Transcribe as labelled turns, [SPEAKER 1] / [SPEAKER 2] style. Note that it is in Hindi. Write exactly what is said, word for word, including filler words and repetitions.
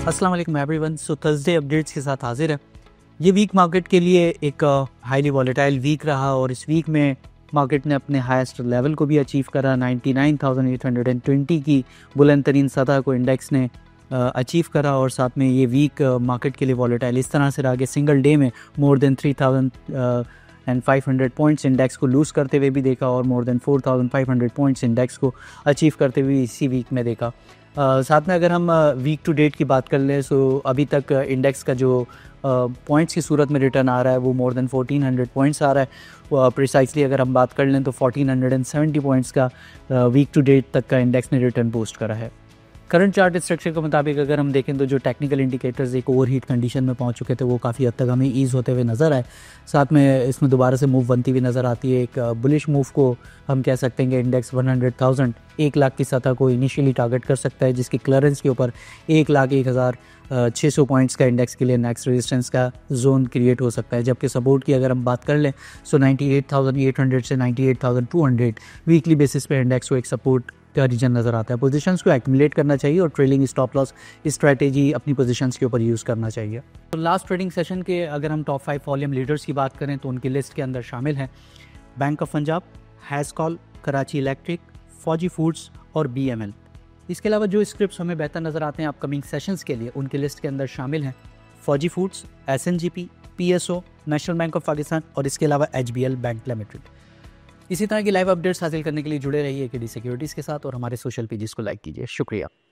[SPEAKER 1] अस्सलाम वालेकुम एवरीवन। सो थर्सडे अपडेट्स के साथ हाजिर है। ये वीक मार्केट के लिए एक हाईली वॉलेटाइल वीक रहा और इस वीक में मार्केट ने अपने हाईएस्ट लेवल को भी अचीव करा। Ninety nine thousand eight hundred twenty की बुलंद तरीन सतह को इंडेक्स ने अचीव करा और साथ में ये वीक मार्केट के लिए वॉलेटाइल इस तरह से रहा कि सिंगल डे में more than three thousand and five hundred points index को लूज़ करते हुए भी देखा और more than four thousand five hundred points index को अचीव करते हुए इसी वीक में देखा। Uh, साथ में अगर हम वीक टू डेट की बात कर लें सो अभी तक इंडेक्स का जो पॉइंट्स uh, की सूरत में रिटर्न आ रहा है वो more than fourteen hundred points आ रहा है। प्रिसाइसली uh, अगर हम बात कर लें तो फोर्टीन हंड्रेड सेवेंटी पॉइंट्स का वीक टू डेट तक का इंडेक्स ने रिटर्न बूस्ट करा है। करंट चार्ट स्ट्रक्चर के मुताबिक अगर हम देखें तो जो टेक्निकल इंडिकेटर्स एक ओवरहीट कंडीशन में पहुंच चुके थे वो काफ़ी हद तक हमें ईज़ होते हुए नज़र आए। साथ में इसमें दोबारा से मूव बनती हुई नज़र आती है। एक बुलिश मूव को हम कह सकते हैं कि इंडेक्स वन हंड्रेड थाउजेंड एक लाख की सतह को इनिशियली टारगेट कर सकता है, जिसकी क्लियरेंस के ऊपर एक लाख एक हज़ार छः सौ पॉइंट्स का इंडेक्स के लिए नेक्स्ट रेजिस्टेंस का जोन क्रिएट हो सकता है। जबकि सपोर्ट की अगर हम बात कर लें so ninety eight thousand eight hundred से ninety eight thousand two hundred weekly basis पे इंडेक्स को एक सपोर्ट का रीजन नज़र आता है। पोजीशंस को एक्यूमुलेट करना चाहिए और ट्रेलिंग स्टॉप लॉस स्ट्रैटेजी अपनी पोजीशंस के ऊपर यूज़ करना चाहिए। तो लास्ट ट्रेडिंग सेशन के अगर हम टॉप फाइव वॉल्यूम लीडर्स की बात करें तो उनकी लिस्ट के अंदर शामिल हैं Bank of Punjab, Hascol, Karachi Electric, Fauji Foods और बी एम एल। इसके अलावा जो स्क्रिप्ट्स हमें बेहतर नज़र आते हैं अपकमिंग सेशंस के लिए उनकी लिस्ट के अंदर शामिल हैं Fauji Foods, S N G P, P S O, National Bank of Pakistan और इसके अलावा H B L bank limited. इसी तरह की लाइव अपडेट्स हासिल करने के लिए जुड़े रहिए के डी सिक्योरिटीज़ के साथ और हमारे सोशल पेजेस को लाइक कीजिए। शुक्रिया।